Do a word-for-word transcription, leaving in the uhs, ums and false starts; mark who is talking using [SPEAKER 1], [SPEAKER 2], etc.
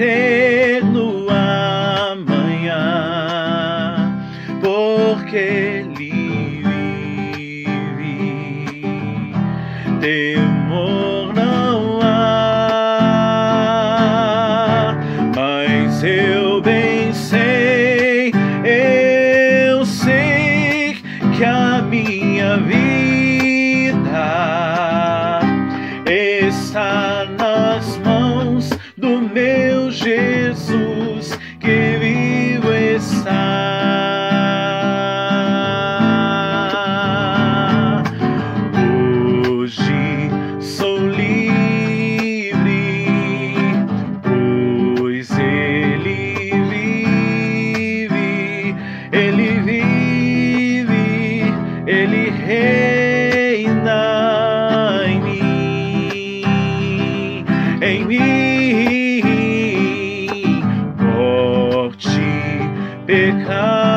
[SPEAKER 1] crer no amanhã, porque Ele vive. Temor não há, mas eu bem sei, eu sei que a minha vida está nas mãos do meu Jesus, que vivo está. Hoje sou livre, pois Ele vive, Ele vive, Ele reina em mim, em mim. Morte, pecado,